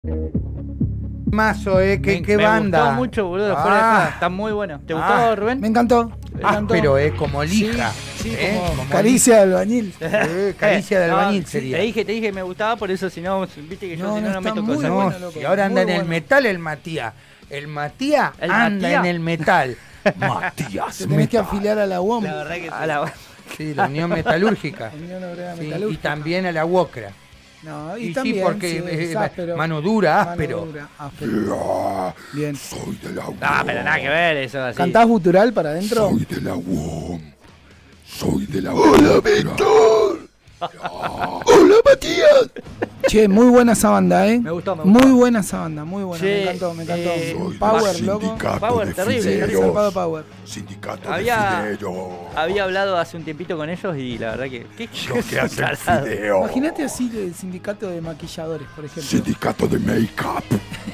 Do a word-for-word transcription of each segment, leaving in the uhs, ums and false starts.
Mazo, eh, qué, me, qué me banda. Me gustó mucho, boludo. Ah. Fuera de acá. Está muy bueno. ¿Te gustó, Ah. Rubén? Me encantó. Me encantó. Áspero, eh, como lija. Sí, eh, como, como caricia de albañil. Eh, caricia de No, albañil sí, sería. Te dije, te dije que me gustaba, por eso si no, viste que yo No, si no, no, no está meto muy cosas. No, bueno, loco. si ahora anda Muy en el bueno. metal el Matías. El Matías ¿El anda Matías? en el metal. Matías Te tenés que Metal. afiliar a la U O M. La verdad que a la... Sí, la Unión Metalúrgica. Unión Obrera Sí, y Metalúrgica. también a la UOCRA. No, y, Y sí, también, porque, sí, eh, es áspero. mano dura, Mano áspero. dura, áspero. Bien. Soy de la U O M. No, pero nada que ver eso así. ¿Cantás gutural para adentro? Soy de la U O M. Soy de la U O M. ¡Hola, Víctor! ¡Hola, Matías! Che, muy buena esa banda, ¿eh? Me gustó, me gustó. Muy buena esa banda, muy buena. Sí, me encantó, me encantó. eh, Soy Power, del loco. sindicato Power, de terrible, Sí, fideros. zarpado Power. Sindicato Había- de fideros. Había hablado hace un tiempito con ellos y la verdad que... ¿Qué, Lo que hace el tarado. fideo. Imagínate así el sindicato de maquilladores, por ejemplo. Sindicato de make-up.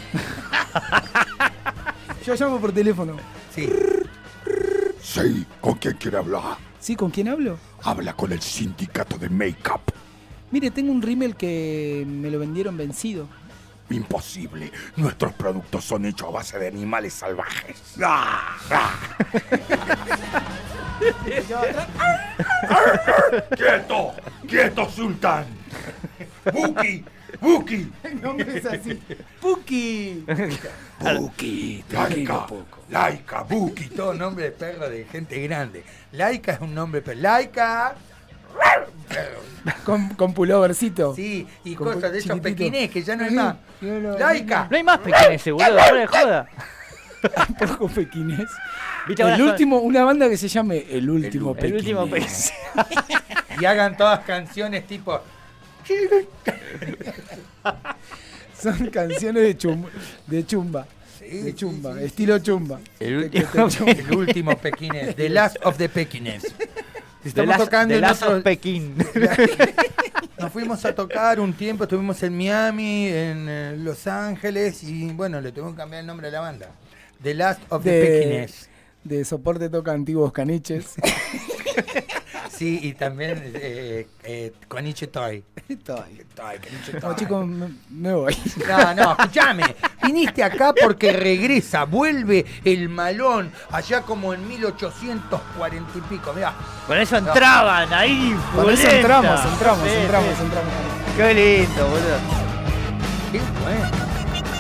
Yo llamo por teléfono. Sí. Sí, ¿con quién quiere hablar? ¿Sí? ¿Con quién hablo? Habla con el sindicato de make-up. Mire, tengo un rímel que me lo vendieron vencido. Imposible. Nuestros productos son hechos a base de animales salvajes. ¡Ah! ¡Ah! ¡Quieto! ¡Quieto, Sultán! ¡Buki! ¡Buki! El nombre es así. ¡Puki! ¡Buki! ¡Laika! ¡Laika! ¡Buki! Todo nombre de perro de gente grande. Laika es un nombre de perro. Laika. Con, con pullovercito. Sí, y Con cosas de esos chiquitito. pequinés que ya no hay Sí, más. no, no, Laika. No hay más pequeños, boludo. Fuera de joda. Poco pequinés. ¿Viste ahora El son- último, una banda que se llame El Último El último Pequinés. pequeño. Y hagan todas canciones tipo. Son canciones de chumba. De chumba. Sí, De chumba. sí, sí, estilo chumba. El Te- te- último te- El último pequinés. The Last of the Pequinés. De Estamos las, tocando de en las otro- of Pekín. Nos fuimos a tocar un tiempo, estuvimos en Miami, en eh, Los Ángeles y bueno, le tuvimos que cambiar el nombre a la banda. The Last of the De, Pequinés. de soporte toca antiguos caniches. Sí, y también eh, eh, Coniche Toy. Estoy. Toy, Coniche No, Toy. chicos, me, me voy. No, no, escúchame. Viniste acá porque regresa, vuelve el malón, allá como en mil ochocientos cuarenta y pico, mirá. Con eso entraban ahí. Con eso pulenta. entramos, entramos, Sí, entramos, sí. entramos. Qué lindo, boludo. Qué bueno.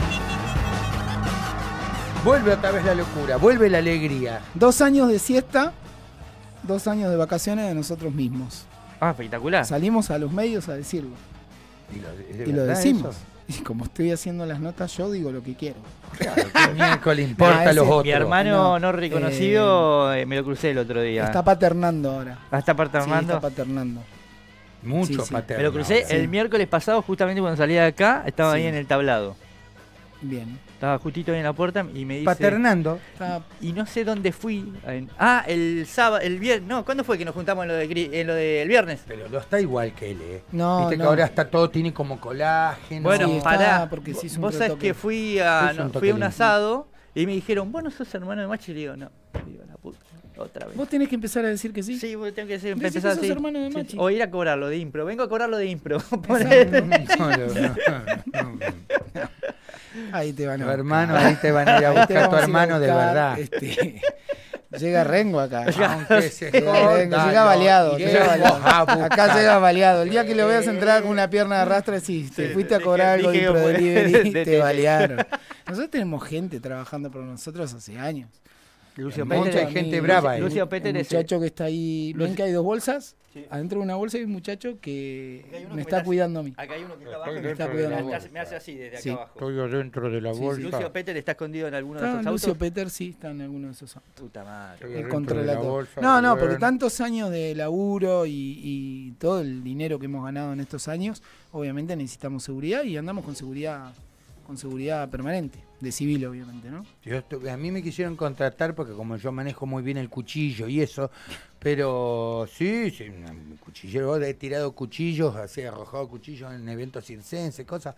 Vuelve otra vez la locura, vuelve la alegría. Dos años de siesta, dos años de vacaciones de nosotros mismos. Ah, espectacular. Salimos a los medios a decirlo. Y lo, ¿es Y lo verdad decimos. eso? Y como estoy haciendo las notas, yo digo lo que quiero. Claro, ¿qué miércoles importa Ah, a los ese- otros? Mi hermano No, no, reconocido eh, me lo crucé el otro día. Está paternando ahora. Ah, está parte Sí, Armando. está paternando. Mucho Sí, sí. paterno. Me lo crucé Sí. el miércoles pasado, justamente cuando salía de acá, estaba Sí. ahí en el tablado. Bien. Estaba justito ahí en la puerta y me dice... Paternando. Está- Y no sé dónde fui. En- Ah, el sábado, el viernes. No, ¿cuándo fue que nos juntamos en lo de Cri- en lo del viernes? Pero no está igual que él, ¿eh? No, Viste que no. ahora está todo, tiene como colágeno. Bueno, Sí, está, pará. porque se hizo un Vos sabés retoque. que fui a, Se hizo un no, toque fui a un limpio. asado y me dijeron, ¿vos no sos hermano de Machi? Y le digo, no. Le digo, la puta, otra vez. Vos tenés que empezar a decir que sí. Sí, vos tengo que decir, Decí que empezar sos así. hermano de Sí, Machi. O ir a cobrarlo de impro. Vengo a cobrarlo de impro. No, Ponele. no, no, no. Ahí te van a Tu buscar. hermano, ahí te van a ir a Ahí te buscar tu vamos a ir a hermano de buscar, verdad. este, llega Rengo acá. Aunque se Llega, joda, Rengo, llega lo baleado, iremos llega baleado. a buscar. Acá llega baleado. El día que lo veas entrar con una pierna de arrastre, sí, te Sí, fuiste a dije- cobrar algo de dije que Impro fue- Delivery, de- te de- balearon. Nosotros tenemos gente trabajando por nosotros hace años. Lucio Mucha Peter. gente Lucio- brava, ¿eh? Lucio Peter El es... muchacho que está ahí. ¿Ven Lucio- que hay dos bolsas? Sí. Adentro de una bolsa hay un muchacho que Acá hay uno me que está está- cuidando a mí. Acá hay uno que está abajo. Estoy que dentro me de la hace- bolsa. Me hace así desde Sí. acá abajo. Estoy adentro de la Sí, bolsa. sí. Lucio Peter está escondido en alguno de Ah, esos Lucio autos. Peter sí está en alguno de esos autos. Puta madre. Estoy El adentro de la contrarrelator. bolsa, No, no, porque Rubén. tantos años de laburo y, y todo el dinero que hemos ganado en estos años, obviamente necesitamos seguridad y andamos con seguridad, con seguridad permanente, de civil obviamente, ¿no? Yo estu- a mí me quisieron contratar porque como yo manejo muy bien el cuchillo y eso, pero sí, sí, un cuchillero, he tirado cuchillos, así, he arrojado cuchillos en eventos circenses, cosas.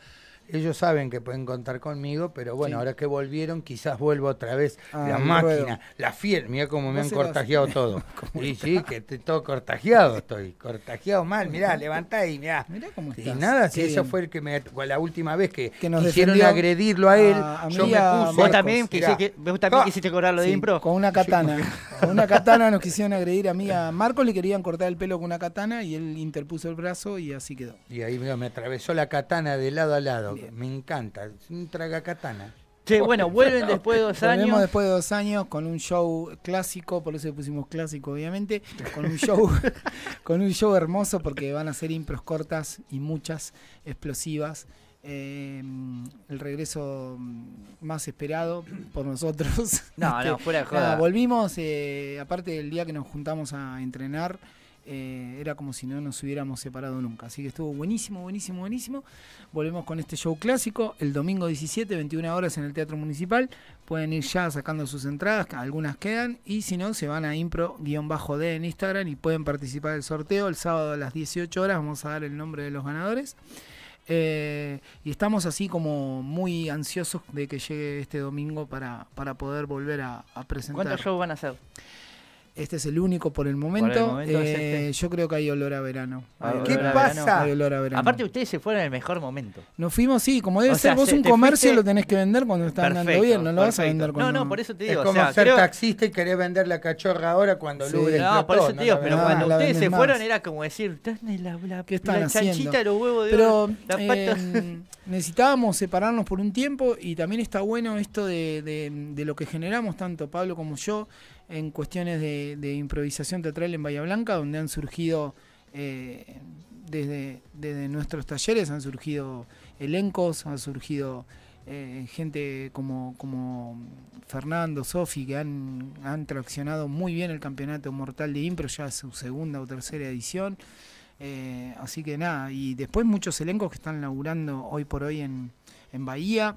ellos saben que pueden contar conmigo, pero bueno, Sí. ahora que volvieron, quizás vuelvo otra vez. Ah, la el máquina, ruedo. la fiel, mira cómo me Vos han eras- cortajeado todo. Sí, sí, que estoy todo cortajeado estoy, cortajeado mal, mirá, levantá y mirá. Mirá cómo Y estás. nada, si Qué eso bien. fue el que me, la última vez que, Que nos quisieron defendió agredirlo a él, a- a yo mí me y a puse. Vos Marcos, también, mirá. quisiste, vos también Ah, quisiste cobrar lo de Sí, impro. con una katana. Con una katana nos quisieron agredir a mí. A Marcos le querían cortar el pelo con una katana y él interpuso el brazo y así quedó. Y ahí mira, me atravesó la katana de lado a lado. Bien. Me encanta, es un traga katana. Che, bueno, vuelven después de dos Volvemos años. después de dos años con un show clásico, por eso le pusimos clásico obviamente, con un show, con un show hermoso porque van a ser impros cortas y muchas explosivas. Eh, el regreso más esperado por nosotros. No, no, fuera de Nada, joda. volvimos, eh, aparte del día que nos juntamos a entrenar, eh, era como si no nos hubiéramos separado nunca. Así que estuvo buenísimo, buenísimo, buenísimo. Volvemos con este show clásico el domingo diecisiete, veintiuna horas en el Teatro Municipal. Pueden ir ya sacando sus entradas, que algunas quedan, y si no, se van a impro-d en Instagram y pueden participar del sorteo. El sábado a las dieciocho horas vamos a dar el nombre de los ganadores. Eh, y estamos así como muy ansiosos de que llegue este domingo para, para poder volver a, a presentar. ¿Cuántos shows van a hacer? Este es el único por el momento. Por el momento es Eh, este. Yo creo que hay olor a verano. Ah, Hay olor ¿Qué olor a pasa? verano. Hay olor a verano. Aparte, ustedes se fueron en el mejor momento. Nos fuimos, sí, como debe O ser. sea, Vos se- un te comercio fuiste- lo tenés que vender cuando está andando Perfecto, bien, no lo vas a perfecto. vender cuando... No, no, por eso te Es digo. como o sea, ser creo- taxista y querer vender la cachorra ahora cuando Sí. el Uber No, por explotó, eso te digo, la pero Ah, vendés. cuando la ustedes se venden fueron más. era como decir, "Dame la, la, ¿Qué están la haciendo? chanchita, los huevos de Pero oro, la pata". eh, necesitábamos separarnos por un tiempo y también está bueno esto de, de- de lo que generamos tanto Pablo como yo en cuestiones de, de improvisación teatral en Bahía Blanca, donde han surgido eh, desde, desde nuestros talleres, han surgido elencos, han surgido eh, gente como, como Fernando, Sofi, que han, han traccionado muy bien el campeonato mortal de impro, ya es su segunda o tercera edición. Eh, así que nada, y después muchos elencos que están laburando hoy por hoy en, en Bahía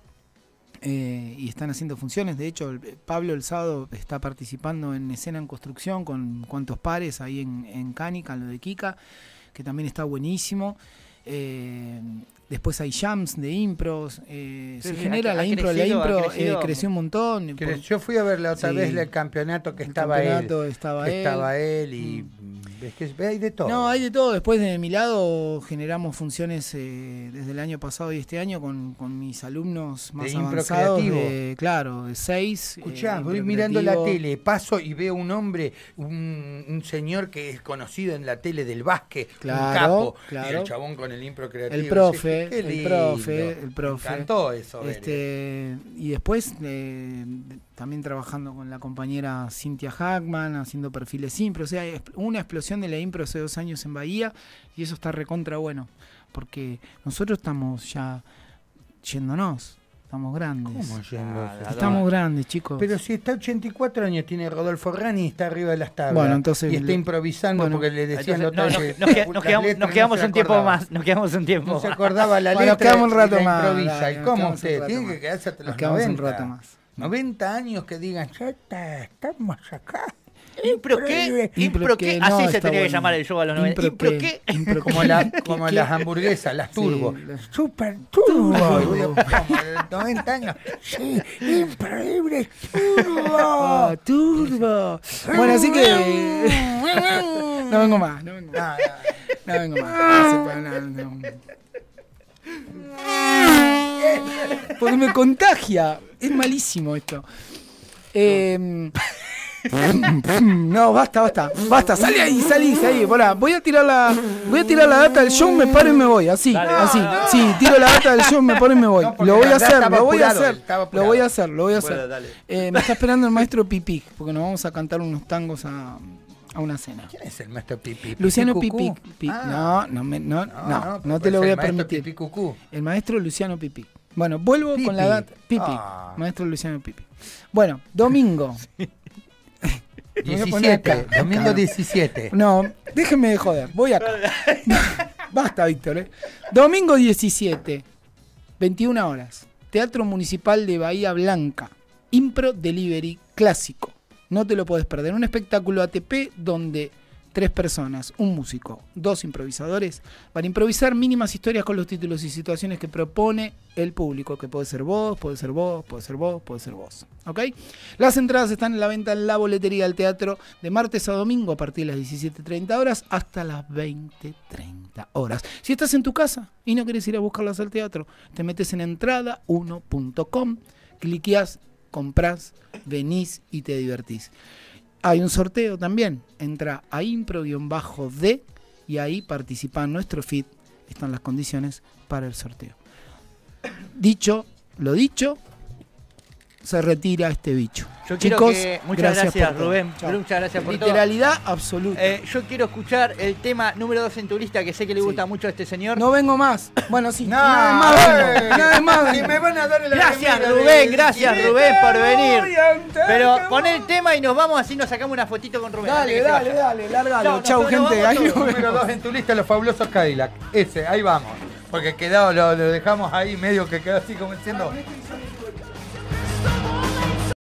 eh, y están haciendo funciones. De hecho, el- Pablo el sábado está participando en Escena en Construcción con Cuantos Pares ahí en, en Cánica, en lo de Kika, que también está buenísimo. Eh, después hay jams de impros, eh, Sí, se sí, genera ha- la ha impro, la crecido, ha impro eh, crecido. creció un montón. Que por- Yo fui a ver la otra Sí. vez el campeonato que el estaba campeonato él. estaba que él. estaba él y ves que hay de todo. No, hay de todo. Después de mi lado generamos funciones eh, desde el año pasado y este año con, con mis alumnos más De impro avanzados. creativo. De, claro, de seis. Escuchá, eh, voy impro mirando la creativo. tele, paso y veo un hombre, un, un señor que es conocido en la tele del básquet, un Claro, capo, y claro. el chabón con el impro creativo. El profe, Qué el lindo. profe, el profe. Me encantó eso. ver, eh. Este, y después eh, de- también trabajando con la compañera Cynthia Hackman, haciendo perfiles impro. O sea, es una explosión de la impro hace dos años en Bahía y eso está recontra bueno. Porque nosotros estamos ya yéndonos, estamos grandes. ¿Cómo yendo? Ah, la Estamos grandes, chicos. Pero si está ochenta y cuatro años, tiene Rodolfo Rani y está arriba de las tablas. Bueno, entonces y está le- improvisando bueno, porque le decían Entonces, la no, otra nos, vez nos que queda- nos las quedamos, letras nos no quedamos se un tiempo acordaba. más. Nos quedamos un tiempo No se más. acordaba la Bueno, nos letra quedamos un rato y la más, improvisa. dale, ¿Y nos cómo quedamos un usted? rato Tiene más. que quedarse hasta Nos los quedamos un noventa. rato más. noventa años que digan, ya está, estamos acá. ¿Impro qué? Impro ¿Impro que qué? no, Así se está tenía que bueno. llamar el show a los noventa. Impro ¿Impro qué? qué? Impro Como, qué? la, como ¿Qué? las hamburguesas, las turbo. Sí, la- Super turbo. Turbo. Y digo, como a los noventa años. Sí, increíble turbo. Ah, turbo. Bueno, así que. No vengo más, no vengo más. No, no. No vengo más. No se puede hablar, no. Porque me contagia. Es malísimo esto. Eh, no, basta, basta. Basta, salí ahí, salí, salí. Pará, voy a tirar la. Voy a tirar la data del show, me paro y me voy. Así, Dale, así. no, no. Sí, tiro la data del show, me paro y me voy. No, porque Lo voy la a verdad hacer, estaba lo voy a apurado, hacer. estaba Lo apurado. voy a hacer, lo voy a Bueno, hacer. dale. Eh, me está esperando el maestro Pipic, porque nos vamos a cantar unos tangos a, a una cena. ¿Quién es el maestro Pipi? Luciano ¿Pipi Cucú? Pipic. Pi- Ah, no, no, me- no, no, no, pues te lo puede voy ser a el maestro permitir. Pipi Cucú. El maestro Luciano Pipic. Bueno, vuelvo con la Pipi. data. Pipic. Ah. Maestro Luciano Pipic. Bueno, domingo. Me voy a poner diecisiete, acá, domingo acá. diecisiete. No, déjenme de joder. Voy acá. Basta, Víctor. ¿eh? Domingo diecisiete, veintiuna horas. Teatro Municipal de Bahía Blanca. Impro Delivery clásico. No te lo puedes perder. Un espectáculo A T P donde tres personas, un músico, dos improvisadores, para improvisar mínimas historias con los títulos y situaciones que propone el público, que puede ser vos, puede ser vos, puede ser vos, puede ser vos. ¿Ok? Las entradas están en la venta en la boletería del teatro de martes a domingo a partir de las diecisiete treinta horas hasta las veinte treinta horas. Si estás en tu casa y no querés ir a buscarlas al teatro, te metes en entrada uno punto com, cliqueás, comprás, venís y te divertís. Hay un sorteo también. Entra a impro-d y ahí participa en nuestro feed. Están las condiciones para el sorteo. Dicho, lo dicho, se retira este bicho. Yo quiero Chicos, que... Muchas gracias, gracias por todo. Rubén. Chao. Muchas gracias por Literalidad absoluta. todo. Eh, yo quiero escuchar el tema número dos en tu lista, que sé que le gusta sí. mucho a este señor. No vengo más. Bueno, sí. No, nada más. eh, vengo, nada más. Y vengo. me van a dar el Gracias, remera Rubén. de- Gracias, de- Rubén, por venir. Pero pon el tema y nos vamos, así nos sacamos una fotito con Rubén. antes Dale, que se dale, vaya. dale, lárgalo. Chau, Chau, nos- gente. nos Ahí vamos nos todos. vemos. Número dos en tu lista, los fabulosos Cadillac. Ese, ahí vamos. Porque quedado, lo, lo dejamos ahí medio que quedó así como diciendo.